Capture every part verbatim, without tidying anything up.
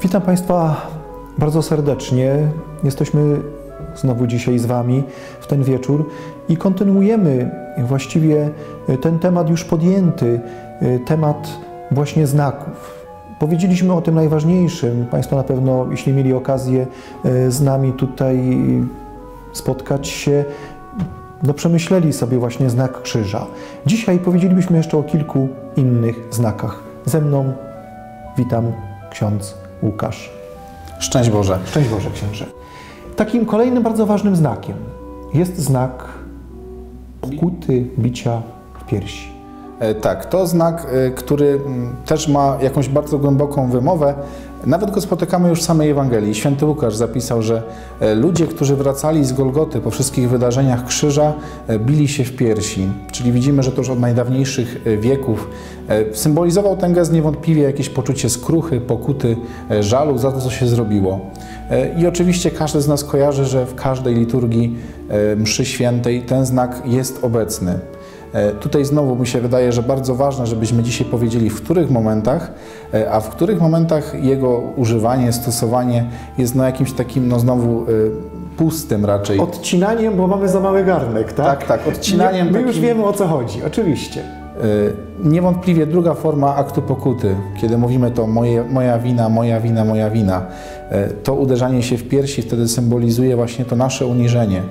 Witam Państwa bardzo serdecznie. Jesteśmy znowu dzisiaj z Wami w ten wieczór i kontynuujemy właściwie ten temat już podjęty, temat właśnie znaków. Powiedzieliśmy o tym najważniejszym. Państwo na pewno, jeśli mieli okazję z nami tutaj spotkać się, no przemyśleli sobie właśnie znak krzyża. Dzisiaj powiedzielibyśmy jeszcze o kilku innych znakach. Ze mną witam ksiądz Łukasz. Szczęść Boże. Szczęść Boże, księże. Takim kolejnym bardzo ważnym znakiem jest znak pokuty, bicia w piersi. E, tak, to znak, e, który m, też ma jakąś bardzo głęboką wymowę. Nawet go spotykamy już w samej Ewangelii. Święty Łukasz zapisał, że e, ludzie, którzy wracali z Golgoty po wszystkich wydarzeniach krzyża, e, bili się w piersi. Czyli widzimy, że to już od najdawniejszych e, wieków e, symbolizował ten gest niewątpliwie jakieś poczucie skruchy, pokuty, e, żalu za to, co się zrobiło. E, I oczywiście każdy z nas kojarzy, że w każdej liturgii e, mszy świętej ten znak jest obecny. Tutaj znowu mi się wydaje, że bardzo ważne, żebyśmy dzisiaj powiedzieli, w których momentach, a w których momentach jego używanie, stosowanie jest no jakimś takim, no znowu pustym raczej. Odcinaniem, bo mamy za mały garnek, tak? Tak, tak, odcinaniem. My takim... już wiemy, o co chodzi, oczywiście. Niewątpliwie druga forma aktu pokuty, kiedy mówimy to moje, moja wina, moja wina, moja wina, to uderzanie się w piersi wtedy symbolizuje właśnie to nasze uniżenie.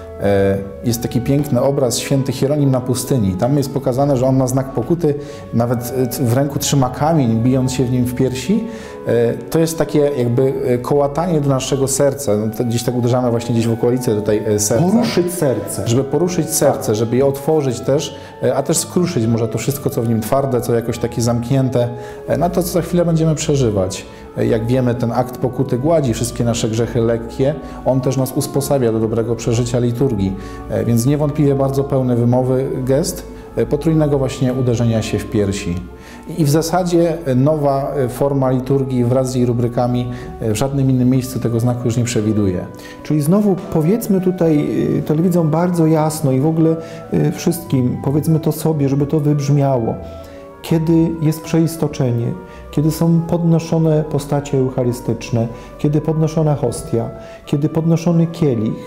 Jest taki piękny obraz święty Hieronim na pustyni. Tam jest pokazane, że on ma znak pokuty, nawet w ręku trzyma kamień, bijąc się w nim w piersi. To jest takie jakby kołatanie do naszego serca. No, gdzieś tak uderzamy właśnie gdzieś w okolicy tutaj serca. Poruszyć serce. Żeby poruszyć serce, żeby je otworzyć też, a też skruszyć może to wszystko, co w nim twarde, co jakoś takie zamknięte, na to, co za chwilę będziemy przeżywać. Jak wiemy, ten akt pokuty gładzi wszystkie nasze grzechy lekkie. On też nas usposabia do dobrego przeżycia liturgii. Więc niewątpliwie bardzo pełny wymowy gest potrójnego właśnie uderzenia się w piersi. I w zasadzie nowa forma liturgii wraz z jej rubrykami w żadnym innym miejscu tego znaku już nie przewiduje. Czyli znowu powiedzmy tutaj telewidzom bardzo jasno i w ogóle wszystkim, powiedzmy to sobie, żeby to wybrzmiało. Kiedy jest przeistoczenie, kiedy są podnoszone postacie eucharystyczne, kiedy podnoszona hostia, kiedy podnoszony kielich,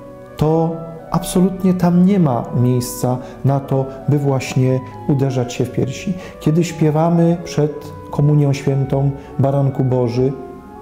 to absolutnie tam nie ma miejsca na to, by właśnie uderzać się w piersi. Kiedy śpiewamy przed Komunią Świętą Baranku Boży,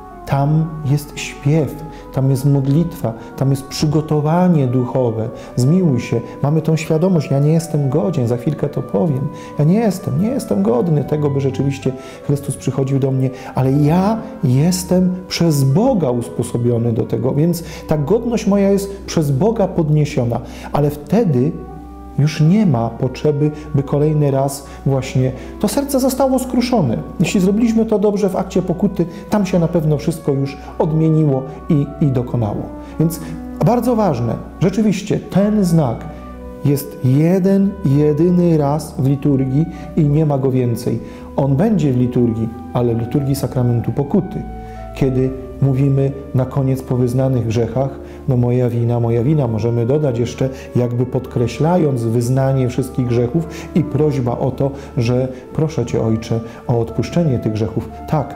tam jest śpiew, tam jest modlitwa, tam jest przygotowanie duchowe. Zmiłuj się, mamy tą świadomość, ja nie jestem godzien, za chwilkę to powiem. Ja nie jestem, nie jestem godny tego, by rzeczywiście Chrystus przychodził do mnie, ale ja jestem przez Boga usposobiony do tego, więc ta godność moja jest przez Boga podniesiona, ale wtedy już nie ma potrzeby, by kolejny raz właśnie to serce zostało skruszone. Jeśli zrobiliśmy to dobrze w akcie pokuty, tam się na pewno wszystko już odmieniło i, i dokonało. Więc bardzo ważne, rzeczywiście ten znak jest jeden, jedyny raz w liturgii i nie ma go więcej. On będzie w liturgii, ale w liturgii sakramentu pokuty, kiedy mówimy na koniec po wyznanych grzechach, no moja wina, moja wina. Możemy dodać jeszcze, jakby podkreślając wyznanie wszystkich grzechów i prośba o to, że proszę Cię, Ojcze, o odpuszczenie tych grzechów. Tak,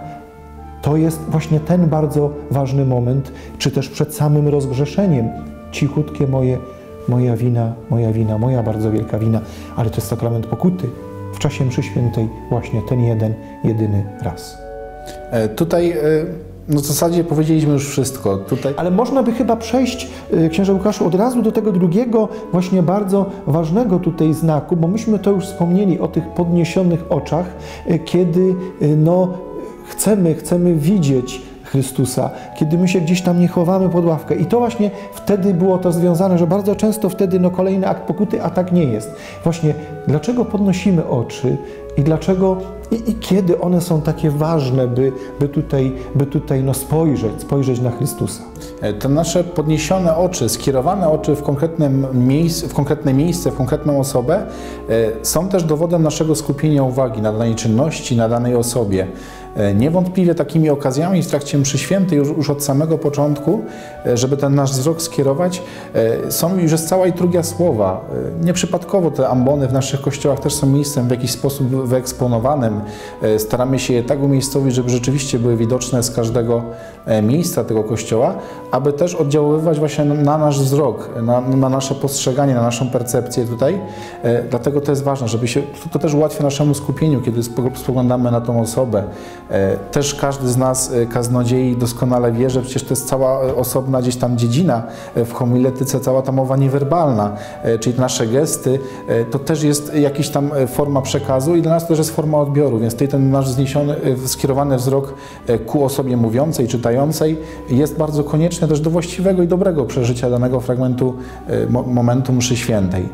to jest właśnie ten bardzo ważny moment, czy też przed samym rozgrzeszeniem. Cichutkie moje, moja wina, moja wina, moja bardzo wielka wina, ale to jest sakrament pokuty. W czasie mszy świętej właśnie ten jeden, jedyny raz. E, tutaj... E... No w zasadzie powiedzieliśmy już wszystko. Tutaj... Ale można by chyba przejść, księże Łukaszu, od razu do tego drugiego, właśnie bardzo ważnego tutaj znaku, bo myśmy to już wspomnieli o tych podniesionych oczach, kiedy no, chcemy, chcemy widzieć Chrystusa, kiedy my się gdzieś tam nie chowamy pod ławkę. I to właśnie wtedy było to związane, że bardzo często wtedy no, kolejny akt pokuty, a tak nie jest. Właśnie dlaczego podnosimy oczy i dlaczego i, i kiedy one są takie ważne, by, by tutaj, by tutaj no, spojrzeć, spojrzeć na Chrystusa. Te nasze podniesione oczy, skierowane oczy w, konkretnym miejsc, w konkretne miejsce, w konkretną osobę są też dowodem naszego skupienia uwagi na danej czynności, na danej osobie. Niewątpliwie takimi okazjami w trakcie mszy świętej już, już od samego początku, żeby ten nasz wzrok skierować, są już jest cała liturgia słowa. Nieprzypadkowo te ambony w naszych kościołach też są miejscem w jakiś sposób wyeksponowanym. Staramy się je tak umiejscowić, żeby rzeczywiście były widoczne z każdego miejsca tego kościoła, aby też oddziaływać właśnie na nasz wzrok, na, na nasze postrzeganie, na naszą percepcję tutaj. Dlatego to jest ważne, żeby się, to też ułatwia naszemu skupieniu, kiedy spoglądamy na tą osobę. Też każdy z nas, kaznodziei, doskonale wie, że przecież to jest cała osobna gdzieś tam dziedzina w homiletyce, cała ta mowa niewerbalna, czyli nasze gesty, to też jest jakaś tam forma przekazu i dla nas to też jest forma odbioru, więc tutaj ten nasz zniesiony, skierowany wzrok ku osobie mówiącej, czytającej jest bardzo konieczny też do właściwego i dobrego przeżycia danego fragmentu, momentu mszy świętej.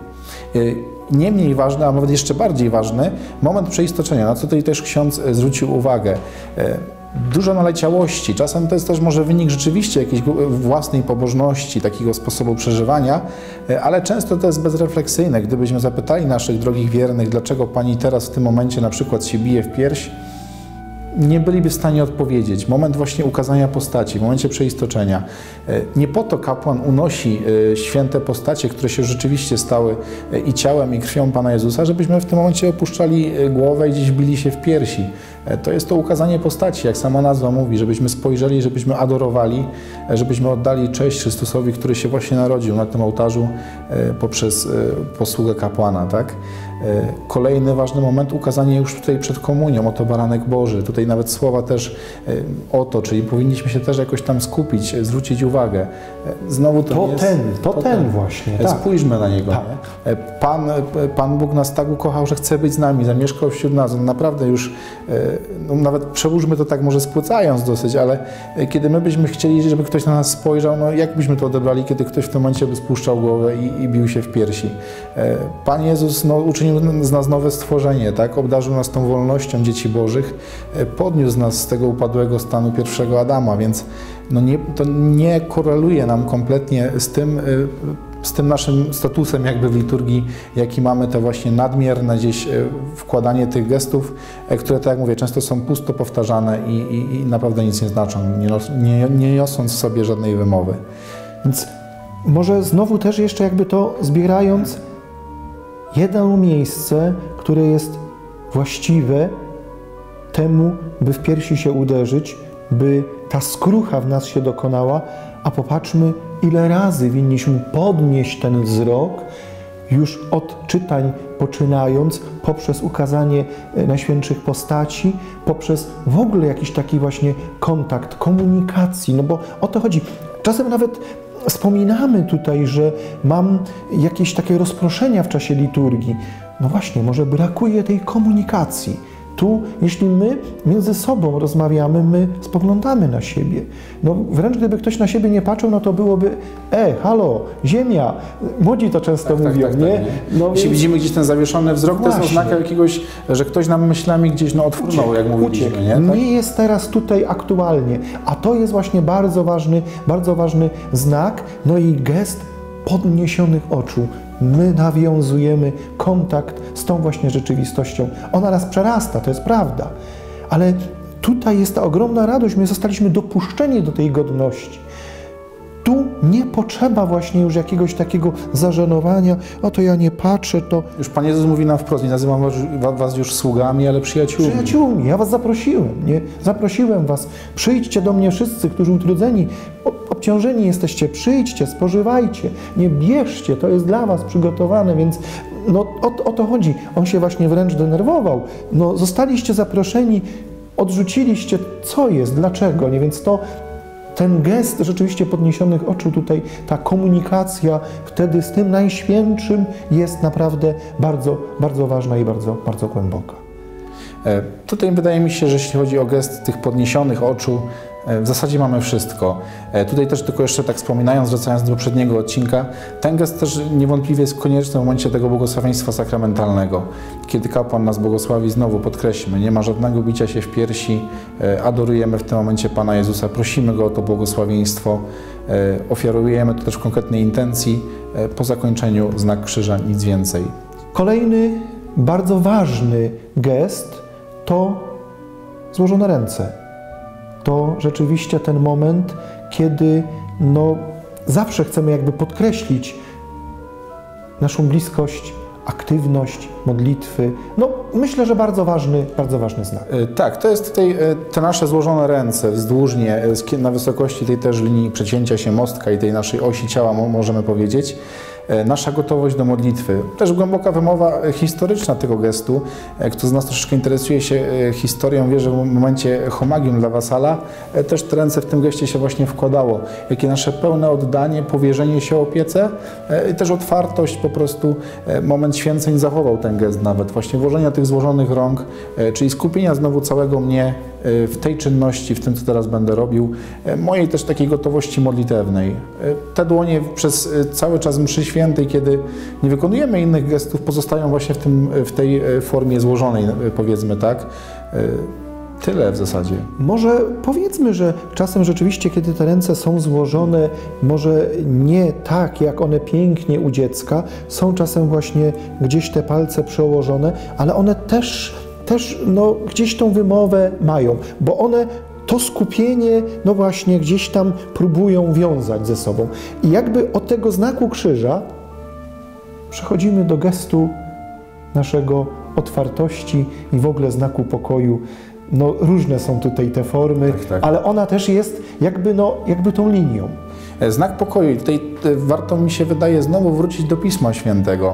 Nie mniej ważny, a nawet jeszcze bardziej ważny, moment przeistoczenia, na co tutaj też ksiądz zwrócił uwagę. Dużo naleciałości, czasem to jest też może wynik rzeczywiście jakiejś własnej pobożności, takiego sposobu przeżywania, ale często to jest bezrefleksyjne. Gdybyśmy zapytali naszych drogich wiernych, dlaczego Pani teraz w tym momencie na przykład się bije w pierś, nie byliby w stanie odpowiedzieć. Moment właśnie ukazania postaci, w momencie przeistoczenia. Nie po to kapłan unosi święte postacie, które się rzeczywiście stały i ciałem, i krwią Pana Jezusa, żebyśmy w tym momencie opuszczali głowę i gdzieś bili się w piersi. To jest to ukazanie postaci, jak sama nazwa mówi, żebyśmy spojrzeli, żebyśmy adorowali, żebyśmy oddali cześć Chrystusowi, który się właśnie narodził na tym ołtarzu poprzez posługę kapłana, tak? Kolejny ważny moment, ukazanie już tutaj przed komunią, oto baranek Boży. Tutaj nawet słowa też o to, czyli powinniśmy się też jakoś tam skupić, zwrócić uwagę. Znowu to, to jest, ten, to, to ten, ten właśnie. Tak. Spójrzmy na Niego. Tak. Pan, Pan Bóg nas tak ukochał, że chce być z nami, zamieszkał wśród nas. On naprawdę już, no nawet przełóżmy to tak może spłycając dosyć, ale kiedy my byśmy chcieli, żeby ktoś na nas spojrzał, no jak byśmy to odebrali, kiedy ktoś w tym momencie by spuszczał głowę i, i bił się w piersi. Pan Jezus no, uczynił z nas nowe stworzenie, tak? Obdarzył nas tą wolnością dzieci bożych, podniósł nas z tego upadłego stanu pierwszego Adama, więc no nie, to nie koreluje nam kompletnie z tym, z tym naszym statusem jakby w liturgii, jaki mamy, to właśnie nadmierne gdzieś wkładanie tych gestów, które, tak jak mówię, często są pusto powtarzane i, i, i naprawdę nic nie znaczą, nie, nos, nie, nie niosąc w sobie żadnej wymowy. Więc może znowu też jeszcze jakby to zbierając, jedno miejsce, które jest właściwe temu, by w piersi się uderzyć, by ta skrucha w nas się dokonała, a popatrzmy, ile razy winniśmy podnieść ten wzrok, już od czytań poczynając, poprzez ukazanie najświętszych postaci, poprzez w ogóle jakiś taki właśnie kontakt, komunikacji, no bo o to chodzi. Czasem nawet wspominamy tutaj, że mam jakieś takie rozproszenia w czasie liturgii. No właśnie, może brakuje tej komunikacji. Tu, jeśli my między sobą rozmawiamy, my spoglądamy na siebie. No wręcz gdyby ktoś na siebie nie patrzył, no to byłoby e, halo, ziemia. Młodzi to często tak, mówią, tak, tak, nie? Tak, nie? No Jeśli więc... widzimy gdzieś ten zawieszony wzrok, Właśnie. To jest oznaka jakiegoś, że ktoś nam myślami gdzieś no, odfrunął, jak mówiliśmy. Nie? Tak? nie jest teraz tutaj aktualnie, a to jest właśnie bardzo ważny, bardzo ważny znak, no i gest podniesionych oczu. My nawiązujemy kontakt z tą właśnie rzeczywistością. Ona nas przerasta, to jest prawda. Ale tutaj jest ta ogromna radość, my zostaliśmy dopuszczeni do tej godności. Tu nie potrzeba właśnie już jakiegoś takiego zażenowania, o to ja nie patrzę, to... Już Pan Jezus mówi nam wprost, nie nazywam was już sługami, ale przyjaciółmi. Przyjaciółmi, ja was zaprosiłem, nie? Zaprosiłem was, przyjdźcie do mnie wszyscy, którzy utrudzeni, obciążeni jesteście, przyjdźcie, spożywajcie, nie bierzcie, to jest dla was przygotowane, więc no, o, o to chodzi. On się właśnie wręcz denerwował. No, zostaliście zaproszeni, odrzuciliście, co jest, dlaczego, nie? Więc to ten gest rzeczywiście podniesionych oczu tutaj, ta komunikacja wtedy z tym Najświętszym jest naprawdę bardzo, bardzo ważna i bardzo, bardzo głęboka. Tutaj wydaje mi się, że jeśli chodzi o gest tych podniesionych oczu, w zasadzie mamy wszystko. Tutaj też tylko jeszcze tak wspominając, wracając do poprzedniego odcinka, ten gest też niewątpliwie jest konieczny w momencie tego błogosławieństwa sakramentalnego. Kiedy kapłan nas błogosławi, znowu podkreślmy, nie ma żadnego bicia się w piersi, adorujemy w tym momencie Pana Jezusa, prosimy Go o to błogosławieństwo, ofiarujemy to też w konkretnej intencji, po zakończeniu znak krzyża, nic więcej. Kolejny bardzo ważny gest to złożone ręce. To rzeczywiście ten moment, kiedy no, zawsze chcemy jakby podkreślić naszą bliskość, aktywność, modlitwy. No, myślę, że bardzo ważny, bardzo ważny znak. Tak, to jest tutaj te nasze złożone ręce wzdłużnie, na wysokości tej też linii przecięcia się mostka i tej naszej osi ciała, możemy powiedzieć. Nasza gotowość do modlitwy. Też głęboka wymowa historyczna tego gestu. Kto z nas troszeczkę interesuje się historią, wie, że w momencie homagium dla wasala też te ręce w tym geście się właśnie wkładało. Jakie nasze pełne oddanie, powierzenie się opiece i też otwartość, po prostu moment święceń zachował ten gest nawet. Właśnie włożenia tych złożonych rąk, czyli skupienia znowu całego mnie w tej czynności, w tym, co teraz będę robił, mojej też takiej gotowości modlitewnej. Te dłonie przez cały czas mszy świętej, kiedy nie wykonujemy innych gestów, pozostają właśnie w, tym, w tej formie złożonej, powiedzmy tak. Tyle w zasadzie. Może powiedzmy, że czasem rzeczywiście, kiedy te ręce są złożone, może nie tak, jak one pięknie u dziecka, są czasem właśnie gdzieś te palce przełożone, ale one też też no, gdzieś tą wymowę mają, bo one to skupienie no właśnie gdzieś tam próbują wiązać ze sobą. I jakby od tego znaku krzyża przechodzimy do gestu naszego otwartości i w ogóle znaku pokoju. No różne są tutaj te formy, tak, tak. Ale ona też jest jakby, no, jakby tą linią. Znak pokoju. Tutaj warto, mi się wydaje, znowu wrócić do Pisma Świętego.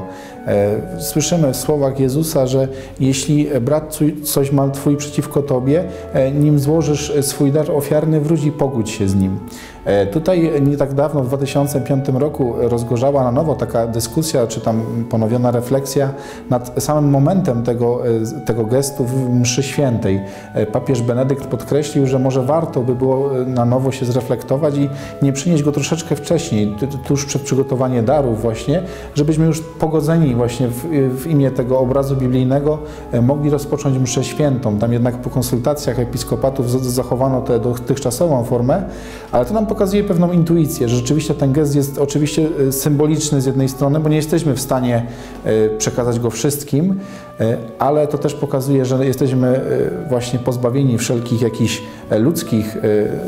Słyszymy w słowach Jezusa, że jeśli brat coś ma twój przeciwko tobie, nim złożysz swój dar ofiarny, wróć i pogódź się z nim. Tutaj nie tak dawno, w dwa tysiące piątym roku, rozgorzała na nowo taka dyskusja, czy tam ponowiona refleksja nad samym momentem tego, tego gestu w mszy świętej. Papież Benedykt podkreślił, że może warto by było na nowo się zreflektować i nie przynieść go troszeczkę wcześniej, tuż przed przygotowaniem darów właśnie, żebyśmy już pogodzeni właśnie w, w imię tego obrazu biblijnego mogli rozpocząć mszę świętą. Tam jednak po konsultacjach episkopatów zachowano tę dotychczasową formę, ale to nam pokazuje pewną intuicję, że rzeczywiście ten gest jest oczywiście symboliczny z jednej strony, bo nie jesteśmy w stanie przekazać go wszystkim, ale to też pokazuje, że jesteśmy właśnie pozbawieni wszelkich jakichś ludzkich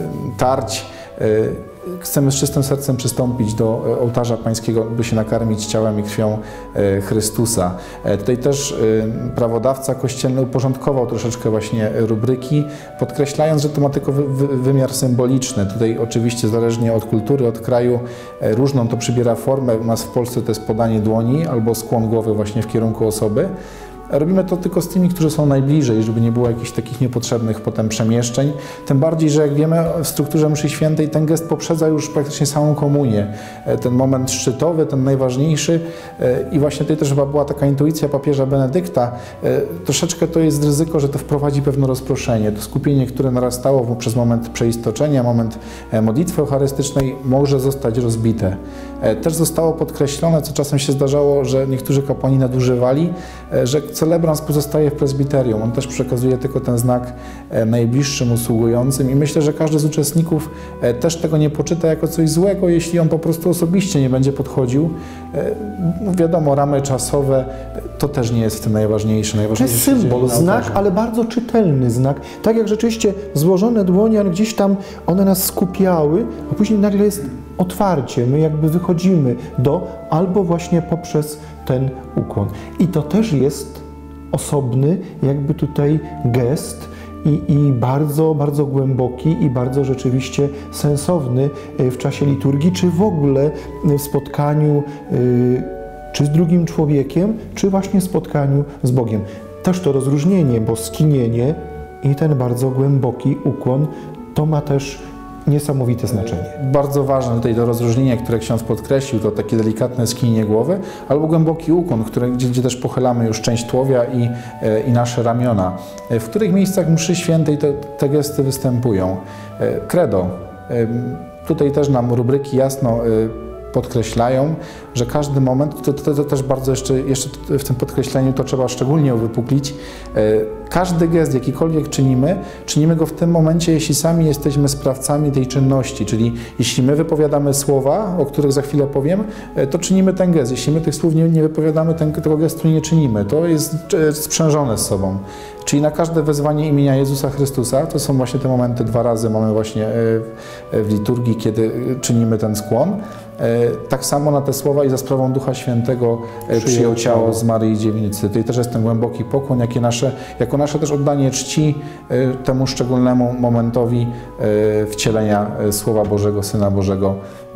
tarć. Chcemy z czystym sercem przystąpić do ołtarza pańskiego, by się nakarmić ciałem i krwią Chrystusa. Tutaj też prawodawca kościelny uporządkował troszeczkę właśnie rubryki, podkreślając, że to ma tylko wymiar symboliczny. Tutaj oczywiście zależnie od kultury, od kraju, różną to przybiera formę. U nas w Polsce to jest podanie dłoni albo skłon głowy właśnie w kierunku osoby. Robimy to tylko z tymi, którzy są najbliżej, żeby nie było jakichś takich niepotrzebnych potem przemieszczeń. Tym bardziej, że jak wiemy, w strukturze mszy świętej ten gest poprzedza już praktycznie samą komunię. Ten moment szczytowy, ten najważniejszy. I właśnie tutaj też chyba była taka intuicja papieża Benedykta. Troszeczkę to jest ryzyko, że to wprowadzi pewne rozproszenie. To skupienie, które narastało przez moment przeistoczenia, moment modlitwy eucharystycznej, może zostać rozbite. Też zostało podkreślone, co czasem się zdarzało, że niektórzy kapłani nadużywali, że celebrans pozostaje w prezbiterium. On też przekazuje tylko ten znak najbliższym usługującym i myślę, że każdy z uczestników też tego nie poczyta jako coś złego, jeśli on po prostu osobiście nie będzie podchodził. No wiadomo, ramy czasowe to też nie jest w tym najważniejsze. najważniejsze to jest symbol, znak, ale bardzo czytelny znak. Tak jak rzeczywiście złożone dłonie, ale gdzieś tam one nas skupiały, a później nagle jest otwarcie. My jakby wychodzimy do, albo właśnie poprzez ten ukłon. I to też jest osobny jakby tutaj gest i, i bardzo, bardzo głęboki i bardzo rzeczywiście sensowny w czasie liturgii, czy w ogóle w spotkaniu y, czy z drugim człowiekiem, czy właśnie w spotkaniu z Bogiem. Też to rozróżnienie, bo skinienie i ten bardzo głęboki ukłon to ma też niesamowite znaczenie. Bardzo ważne tutaj to rozróżnienie, które ksiądz podkreślił, to takie delikatne skinienie głowy, albo głęboki ukłon, który, gdzie, gdzie też pochylamy już część tułowia i, i nasze ramiona. W których miejscach mszy świętej te, te gesty występują? Credo. Tutaj też nam rubryki jasno podkreślają, że każdy moment, to, to, to też bardzo jeszcze, jeszcze w tym podkreśleniu to trzeba szczególnie uwypuklić, każdy gest, jakikolwiek czynimy, czynimy go w tym momencie, jeśli sami jesteśmy sprawcami tej czynności, czyli jeśli my wypowiadamy słowa, o których za chwilę powiem, to czynimy ten gest. Jeśli my tych słów nie, nie wypowiadamy, ten, tego gestu nie czynimy. To jest sprzężone z sobą. Czyli na każde wezwanie imienia Jezusa Chrystusa, to są właśnie te momenty, dwa razy mamy właśnie w liturgii, kiedy czynimy ten skłon. Tak samo na te słowa i za sprawą Ducha Świętego przyjął ciało z Maryi Dziewicy. Tutaj też jest ten głęboki pokłon, jakie nasze, jako nasze też oddanie czci temu szczególnemu momentowi wcielenia Słowa Bożego, Syna Bożego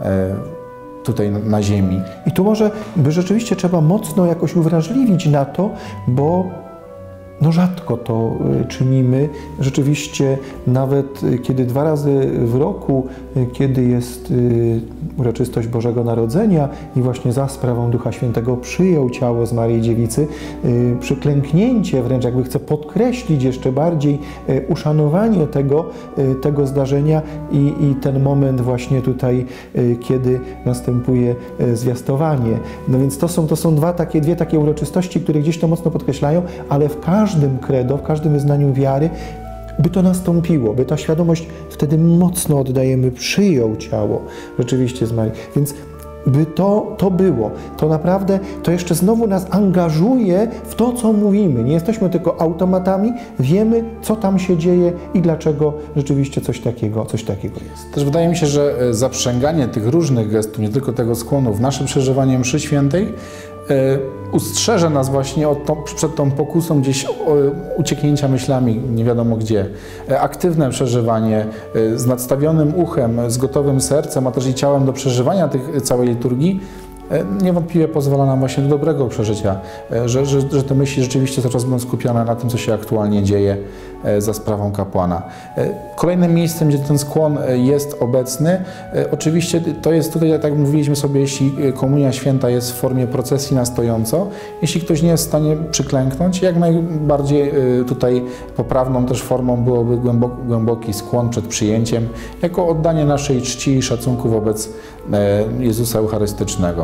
tutaj na ziemi. I tu może by rzeczywiście trzeba mocno jakoś uwrażliwić na to, bo no rzadko to czynimy. Rzeczywiście nawet kiedy dwa razy w roku, kiedy jest uroczystość Bożego Narodzenia i właśnie za sprawą Ducha Świętego przyjął ciało z Maryi Dziewicy, przyklęknięcie wręcz, jakby chcę podkreślić jeszcze bardziej uszanowanie tego, tego zdarzenia i, i ten moment właśnie tutaj, kiedy następuje zwiastowanie. No więc to są, to są dwa takie, dwie takie uroczystości, które gdzieś to mocno podkreślają, ale w każdym W każdym credo, w każdym wyznaniu wiary, by to nastąpiło, by ta świadomość wtedy mocno oddajemy, przyjął ciało rzeczywiście z Marii. Więc by to, to było, to naprawdę, to jeszcze znowu nas angażuje w to, co mówimy. Nie jesteśmy tylko automatami, wiemy, co tam się dzieje i dlaczego rzeczywiście coś takiego, coś takiego jest. Też wydaje mi się, że zaprzęganie tych różnych gestów, nie tylko tego skłonu, w nasze przeżywanie mszy świętej, ustrzeże nas właśnie od to, przed tą pokusą gdzieś ucieknięcia myślami nie wiadomo gdzie. Aktywne przeżywanie z nadstawionym uchem, z gotowym sercem, a też i ciałem do przeżywania tych całej liturgii niewątpliwie pozwala nam właśnie do dobrego przeżycia, że, że, że te myśli rzeczywiście cały czas będą skupione na tym, co się aktualnie dzieje za sprawą kapłana. Kolejnym miejscem, gdzie ten skłon jest obecny, oczywiście to jest tutaj, tak jak mówiliśmy sobie, jeśli komunia święta jest w formie procesji na stojąco, jeśli ktoś nie jest w stanie przyklęknąć, jak najbardziej tutaj poprawną też formą byłoby głęboki, głęboki skłon przed przyjęciem, jako oddanie naszej czci i szacunku wobec Jezusa Eucharystycznego.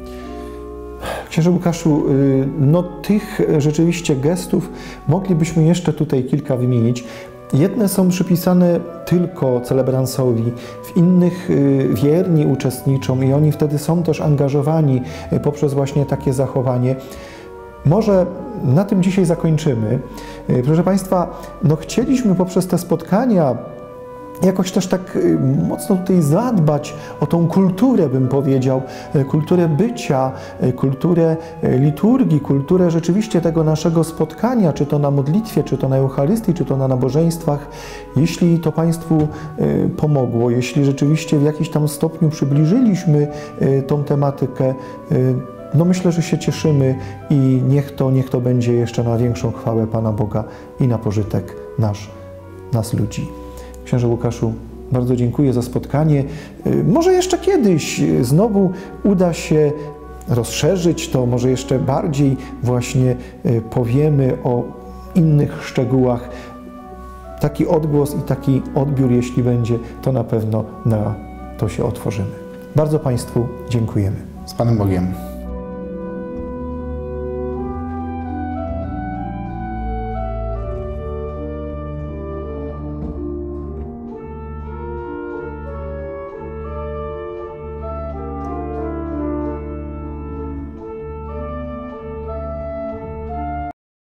Księże Łukaszu, no tych rzeczywiście gestów moglibyśmy jeszcze tutaj kilka wymienić. Jedne są przypisane tylko celebransowi, w innych wierni uczestniczą i oni wtedy są też angażowani poprzez właśnie takie zachowanie. Może na tym dzisiaj zakończymy. Proszę Państwa, no chcieliśmy poprzez te spotkania jakoś też tak mocno tutaj zadbać o tą kulturę, bym powiedział, kulturę bycia, kulturę liturgii, kulturę rzeczywiście tego naszego spotkania, czy to na modlitwie, czy to na Eucharystii, czy to na nabożeństwach. Jeśli to Państwu pomogło, jeśli rzeczywiście w jakiś tam stopniu przybliżyliśmy tą tematykę, no myślę, że się cieszymy i niech to, niech to będzie jeszcze na większą chwałę Pana Boga i na pożytek nasz, nas ludzi. Księże Łukaszu, bardzo dziękuję za spotkanie. Może jeszcze kiedyś znowu uda się rozszerzyć to, może jeszcze bardziej właśnie powiemy o innych szczegółach. Taki odgłos i taki odbiór, jeśli będzie, to na pewno na to się otworzymy. Bardzo Państwu dziękujemy. Z Panem Bogiem.